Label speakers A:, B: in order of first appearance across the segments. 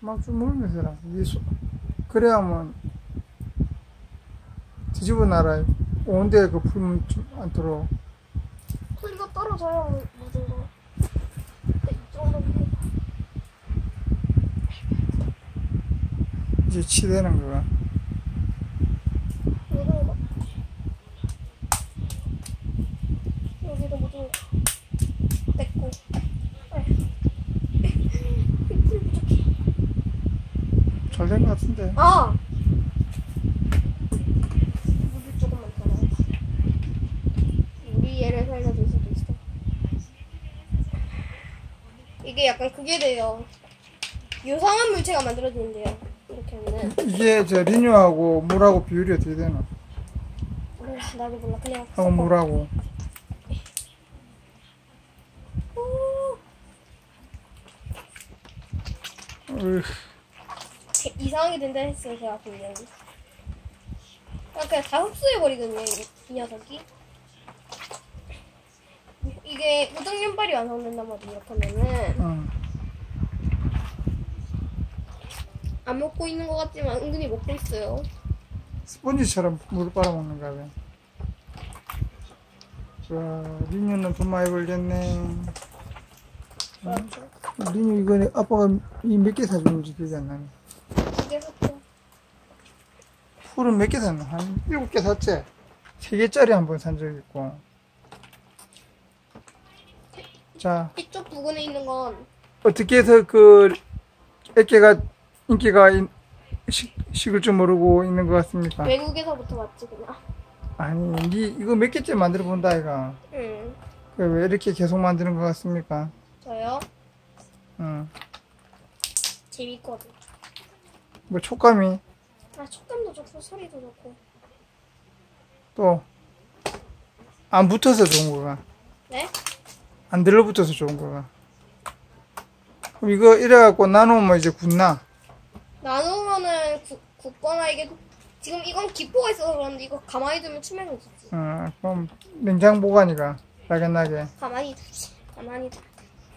A: 막 좀 물면서 해라. 그래야면 뒤집어 놔라. 온데 그 풀면 좀 않도록.
B: 풀리가 떨어져요, 묻은 거. 이 정도면.
A: 이제 치대는 거가.
B: 묻은 거. 여기도 묻은 거. 뺐고. 풀 부족해.
A: 잘 된 것 같은데.
B: 아! 물을 조금만 더 넣어. 우리 얘를 살려줄 수도 있어. 이게 약간 그게 돼요. 유성한 물체가 만들어지는데요. 이렇게 하면은.
A: 이게 저 리뉴하고 물하고 비율이 어떻게 되나?
B: 나도 몰라. 그냥
A: 하고
B: 섞어.
A: 물하고.
B: 오,
A: 으,
B: 이상하게 된다 했어요. 제가 보기에는. 그냥 다 흡수해버리거든요. 이 녀석이. 이게 우정연발이 완성된단 말이에요. 이렇게 하면은.
A: 응.
B: 안 먹고 있는 것 같지만 은근히 먹고 있어요.
A: 스펀지처럼 물을 빨아먹는 거야. 자, 리뉴는 돈 많이 벌겠네.
B: 그렇죠.
A: 리뉴 이거는 아빠가 이 몇 개 사주는지 기억이 안 나네.
B: 이게 샀죠.
A: 풀은 몇 개 샀나? 한 7개 샀지? 3개짜리 한 번 산 적 있고. 자,
B: 이쪽 부근에 있는 건
A: 어떻게 해서 그 애깨가 인기가 식을 줄 모르고 있는 것 같습니까?
B: 외국에서부터 왔지 그냥.
A: 아니, 이거 몇 개째 만들어 본다, 아이가.
B: 응.
A: 왜 이렇게 계속 만드는 것 같습니까?
B: 저요?
A: 응.
B: 재밌거든.
A: 뭐 촉감이
B: 아 촉감도 좋고 소리도 좋고.
A: 또 안 붙어서 좋은 거가.
B: 네?
A: 안 들러붙어서 좋은 거가. 그럼 이거 이래갖고 나누면 이제 굳나?
B: 나누면은 굳거나 이게 지금 이건 기포가 있어서 그런데 이거 가만히 두면 투명해지지.
A: 그럼 냉장 보관이가 나게나게.
B: 가만히 두지. 가만히 두.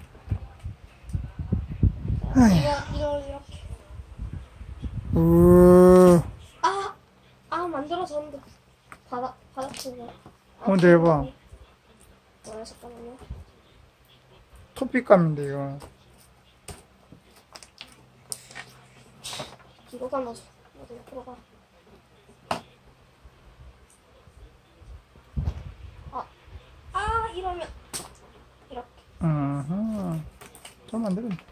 A: 아휴.
B: 이거 이렇게. 만들어졌는데 바닥치고.
A: 근데 해봐.
B: 잠깐만요.
A: 토픽감인데 이거.
B: 이거가 넣어서 어디 들어가. 이러면 이렇게.
A: 좀 만들어.